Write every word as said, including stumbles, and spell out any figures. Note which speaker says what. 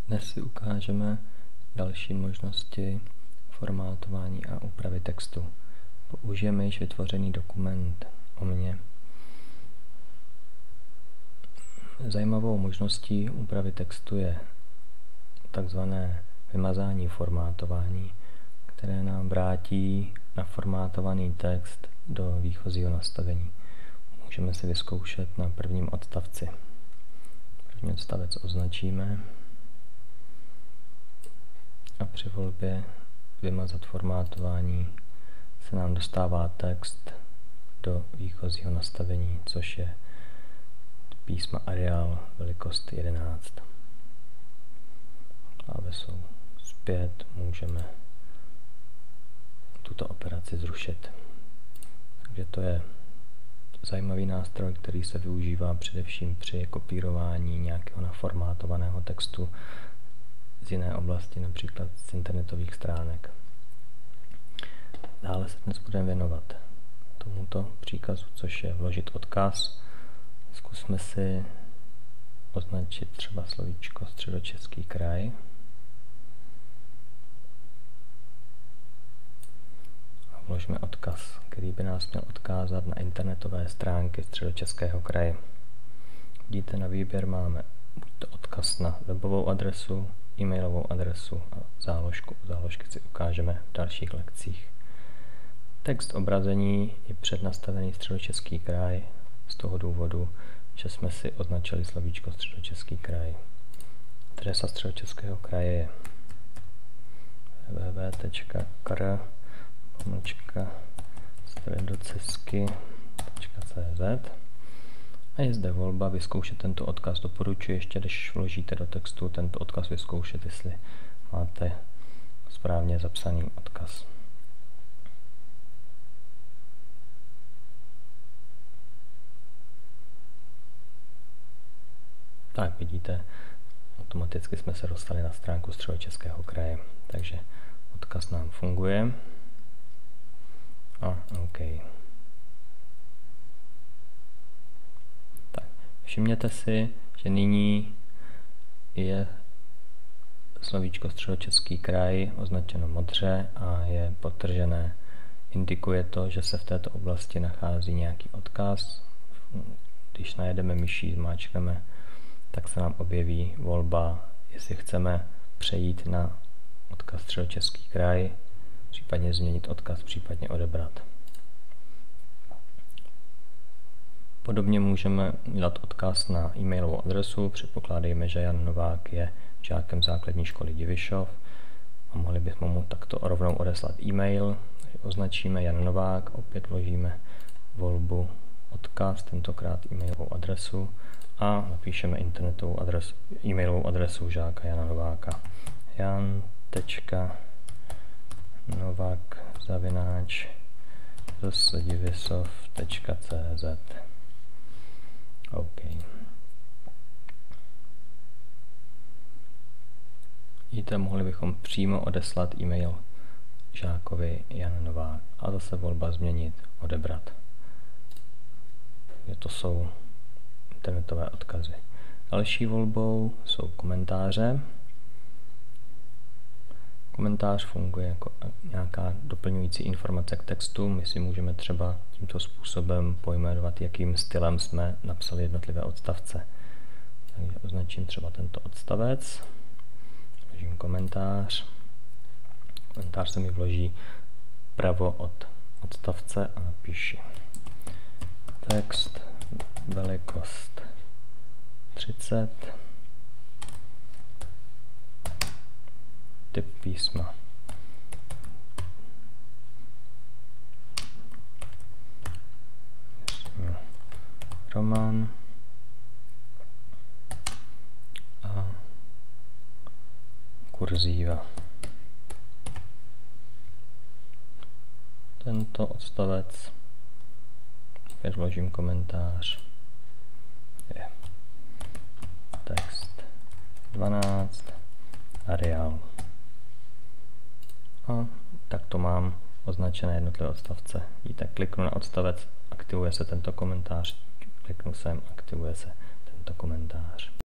Speaker 1: Dnes si ukážeme další možnosti formátování a úpravy textu. Použijeme již vytvořený dokument o mně. Zajímavou možností úpravy textu je takzvané vymazání formátování, které nám vrátí naformátovaný text do výchozího nastavení. Můžeme si vyzkoušet na prvním odstavci. První odstavec označíme a při volbě vymazat formátování se nám dostává text do výchozího nastavení, což je písma Arial velikost jedenáct. Klávesou zpět můžeme tuto operaci zrušit. Takže to je zajímavý nástroj, který se využívá především při kopírování nějakého naformátovaného textu z jiné oblasti, například z internetových stránek. Dále se dnes budeme věnovat tomuto příkazu, což je vložit odkaz. Zkusme si označit třeba slovíčko Středočeský kraj. A vložíme odkaz, který by nás měl odkázat na internetové stránky Středočeského kraje. Vidíte, na výběr máme buď to odkaz na webovou adresu, e-mailovou adresu a záložku. Záložky si ukážeme v dalších lekcích. Text obrazení je přednastavený Středočeský kraj z toho důvodu, že jsme si označili slovíčko Středočeský kraj. Adresa Středočeského kraje je w w w tečka k r pomlčka středocesky tečka c z a je zde volba vyzkoušet tento odkaz. Doporučuji ještě, když vložíte do textu tento odkaz, vyzkoušet, jestli máte správně zapsaný odkaz. Tak vidíte, automaticky jsme se dostali na stránku Středočeského kraje, takže odkaz nám funguje. A OK. Tak, všimněte si, že nyní je slovíčko Středočeský kraj označeno modře a je podtržené. Indikuje to, že se v této oblasti nachází nějaký odkaz. Když najedeme myší, zmáčkneme, tak se nám objeví volba, jestli chceme přejít na odkaz Středočeský kraj, případně změnit odkaz, případně odebrat. Podobně můžeme dát odkaz na e-mailovou adresu. Předpokládejme, že Jan Novák je žákem základní školy Divišov a mohli bychom mu takto rovnou odeslat e-mail. Označíme Jan Novák, opět vložíme volbu odkaz, tentokrát e-mailovou adresu, a napíšeme internetovou adresu, e-mailovou adresu žáka Jana Nováka. jan tečka novák zavináč zase divisov tečka c z. OK. Vidíte, mohli bychom přímo odeslat e-mail žákovi Jan Novák a zase volba změnit, odebrat. To jsou internetové odkazy. Další volbou jsou komentáře. Komentář funguje jako nějaká doplňující informace k textu. My si můžeme třeba tímto způsobem pojmenovat, jakým stylem jsme napsali jednotlivé odstavce. Takže označím třeba tento odstavec. Vložím komentář. Komentář se mi vloží pravo od odstavce a napíši text velikost třicet, typ písma Roman a kurzíva. Tento odstavec opět vložím komentář. Je text dvanáct Arial. A takto mám označené jednotlivé odstavce. Vidíte, kliknu na odstavec, aktivuje se tento komentář, kliknu sem, aktivuje se tento komentář.